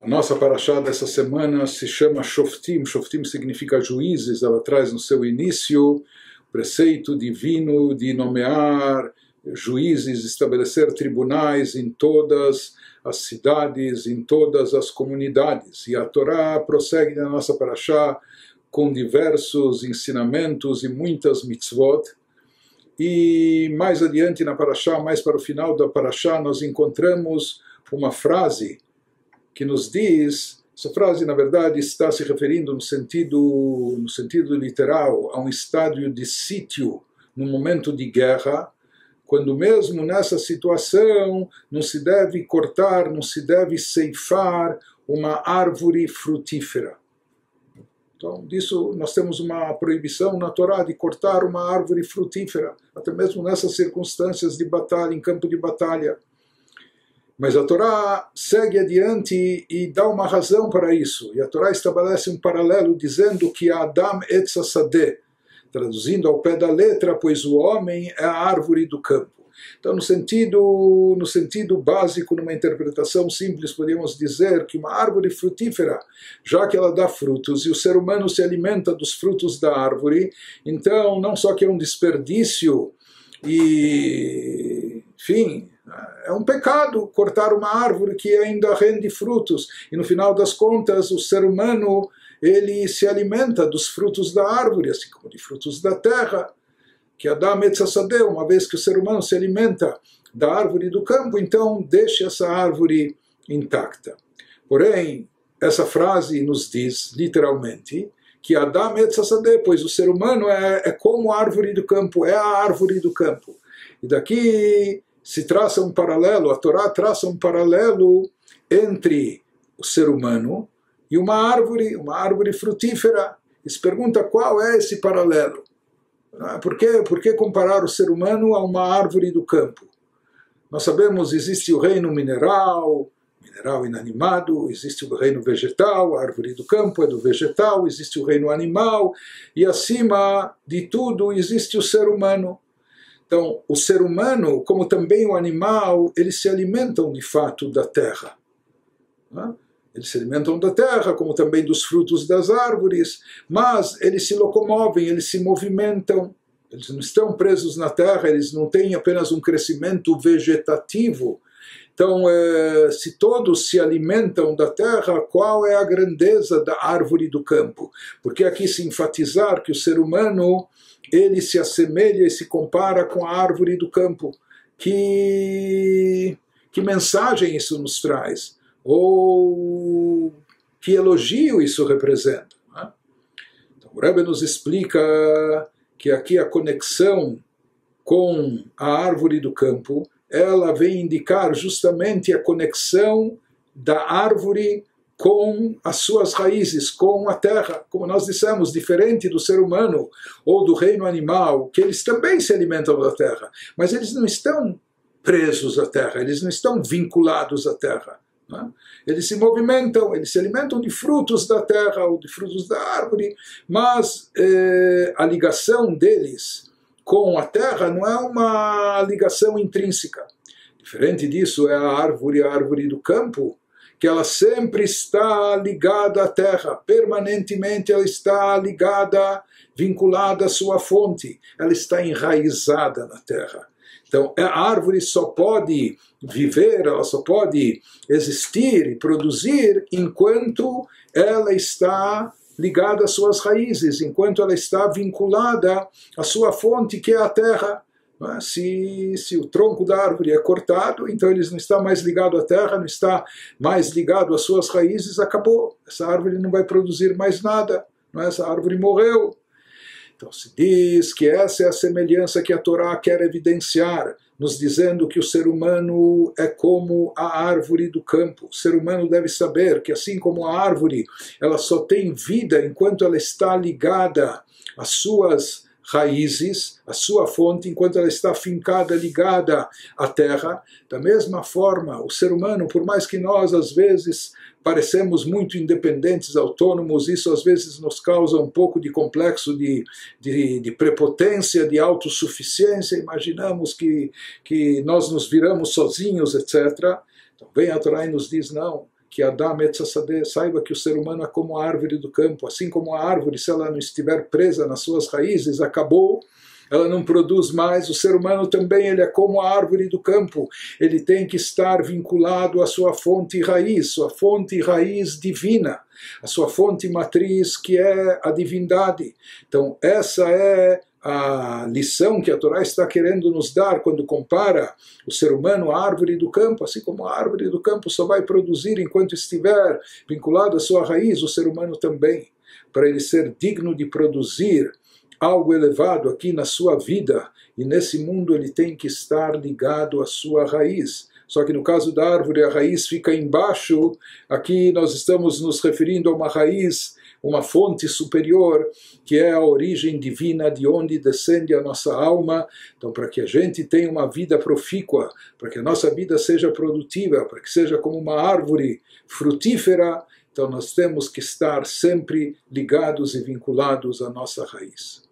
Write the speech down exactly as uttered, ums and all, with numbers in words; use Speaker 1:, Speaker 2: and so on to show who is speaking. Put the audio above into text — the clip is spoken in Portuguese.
Speaker 1: A nossa paraxá dessa semana se chama Shoftim. Shoftim significa juízes. Ela traz no seu início o preceito divino de nomear juízes, estabelecer tribunais em todas as cidades, em todas as comunidades. E a Torá prossegue na nossa paraxá com diversos ensinamentos e muitas mitzvot. E mais adiante na paraxá, mais para o final da paraxá, nós encontramos uma frase que nos diz, essa frase na verdade está se referindo no sentido, no sentido literal a um estádio de sítio, num momento de guerra, quando mesmo nessa situação não se deve cortar, não se deve ceifar uma árvore frutífera. Então, disso nós temos uma proibição na Torá de cortar uma árvore frutífera, até mesmo nessas circunstâncias de batalha, em campo de batalha. Mas a Torá segue adiante e dá uma razão para isso. E a Torá estabelece um paralelo dizendo que Adam etz hasadeh, traduzindo ao pé da letra, pois o homem é a árvore do campo. Então, no sentido, no sentido básico, numa interpretação simples, podemos dizer que uma árvore frutífera, já que ela dá frutos e o ser humano se alimenta dos frutos da árvore, então não só que é um desperdício e, enfim, é um pecado cortar uma árvore que ainda rende frutos. E no final das contas, o ser humano ele se alimenta dos frutos da árvore, assim como de frutos da terra. Que Adam etz hasadeh, uma vez que o ser humano se alimenta da árvore do campo, então deixe essa árvore intacta. Porém, essa frase nos diz, literalmente, que Adam etz hasadeh, pois o ser humano é, é como a árvore do campo, é a árvore do campo. E daqui se traça um paralelo, a Torá traça um paralelo entre o ser humano e uma árvore, uma árvore frutífera. E se pergunta qual é esse paralelo. Por que, por que comparar o ser humano a uma árvore do campo? Nós sabemos que existe o reino mineral, mineral inanimado, existe o reino vegetal, a árvore do campo é do vegetal, existe o reino animal, e acima de tudo existe o ser humano. Então, o ser humano, como também o animal, eles se alimentam de fato da terra. Eles se alimentam da terra, como também dos frutos das árvores, mas eles se locomovem, eles se movimentam, eles não estão presos na terra, eles não têm apenas um crescimento vegetativo. Então, eh, se todos se alimentam da terra, qual é a grandeza da árvore do campo? Porque aqui se enfatizar que o ser humano ele se assemelha e se compara com a árvore do campo. Que, que mensagem isso nos traz? Ou que elogio isso representa? Né? Então, o Rebbe nos explica que aqui a conexão com a árvore do campo, ela vem indicar justamente a conexão da árvore com as suas raízes, com a terra, como nós dissemos, diferente do ser humano ou do reino animal, que eles também se alimentam da terra, mas eles não estão presos à terra, eles não estão vinculados à terra. Né? Eles se movimentam, eles se alimentam de frutos da terra ou de frutos da árvore, mas eh, a ligação deles com a terra não é uma ligação intrínseca. Diferente disso é a árvore, a árvore do campo, que ela sempre está ligada à terra, permanentemente ela está ligada, vinculada à sua fonte, ela está enraizada na terra. Então, a árvore só pode viver, ela só pode existir e produzir enquanto ela está ligada às suas raízes, enquanto ela está vinculada à sua fonte, que é a terra. Se, se o tronco da árvore é cortado, então ele não está mais ligado à terra, não está mais ligado às suas raízes, acabou. Essa árvore não vai produzir mais nada, não é? Essa árvore morreu. Então se diz que essa é a semelhança que a Torá quer evidenciar, nos dizendo que o ser humano é como a árvore do campo. O ser humano deve saber que assim como a árvore, ela só tem vida enquanto ela está ligada às suas raízes, a sua fonte, enquanto ela está fincada, ligada à terra. Da mesma forma, o ser humano, por mais que nós às vezes parecemos muito independentes, autônomos, isso às vezes nos causa um pouco de complexo de, de, de prepotência, de autossuficiência, imaginamos que, que nós nos viramos sozinhos, etcétera. Então vem a Torá e nos diz, não, que Adam Etz Hasadeh, saiba que o ser humano é como a árvore do campo, assim como a árvore, se ela não estiver presa nas suas raízes, acabou, ela não produz mais. O ser humano também, ele é como a árvore do campo, ele tem que estar vinculado à sua fonte raiz, sua fonte raiz divina, a sua fonte matriz, que é a divindade. Então essa é a lição que a Torá está querendo nos dar quando compara o ser humano à árvore do campo. Assim como a árvore do campo só vai produzir enquanto estiver vinculado à sua raiz, o ser humano também, para ele ser digno de produzir algo elevado aqui na sua vida e nesse mundo, ele tem que estar ligado à sua raiz. Só que no caso da árvore, a raiz fica embaixo. Aqui nós estamos nos referindo a uma raiz, uma fonte superior, que é a origem divina de onde descende a nossa alma. Então, para que a gente tenha uma vida profícua, para que a nossa vida seja produtiva, para que seja como uma árvore frutífera, então nós temos que estar sempre ligados e vinculados à nossa raiz.